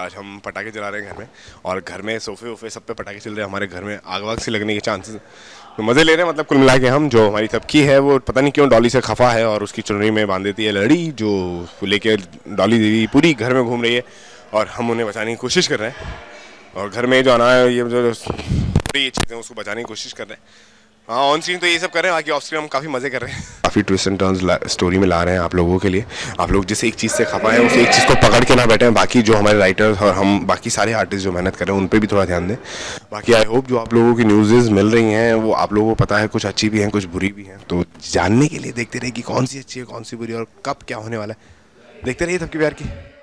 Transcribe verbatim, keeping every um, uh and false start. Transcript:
आज हम पटाखे जला रहे हैं घर में, और घर में सोफे वोफे सब पे पटाखे चल रहे हैं। हमारे घर में आग वाग से लगने के चांसेस, तो मज़े ले रहे हैं। मतलब कुल मिला के हम, जो हमारी सबकी है वो पता नहीं क्यों डॉली से खफा है और उसकी चुनरी में बांध देती है लड़ी, जो लेके डॉली दीदी पूरी घर में घूम रही है और हम उन्हें बचाने की कोशिश कर रहे हैं। और घर में जो आना है ये जो ये चीज़ें उसको बचाने की कोशिश कर रहे हैं। हाँ, ऑन स्क्रीन तो ये सब कर रहे हैं, बाकी ऑफ स्क्रीन हम काफ़ी मज़े कर रहे हैं। काफ़ी ट्विस्ट एंड टर्न्स स्टोरी में ला रहे हैं आप लोगों के लिए। आप लोग जिस एक चीज़ से खपा है उस एक चीज़ को पकड़ के ना बैठे, बाकी जो हमारे राइटर्स और हम बाकी सारे आर्टिस्ट जो मेहनत कर रहे हैं उन पर भी थोड़ा ध्यान दें। बाकी आई होप जो आप लोगों की न्यूज़ मिल रही हैं वो आप लोगों को पता है, कुछ अच्छी भी हैं कुछ बुरी भी हैं, तो जानने के लिए देखते रहे कि कौन सी अच्छी है कौन सी बुरी और कब क्या होने वाला है। देखते रहिए सबके प्यार की।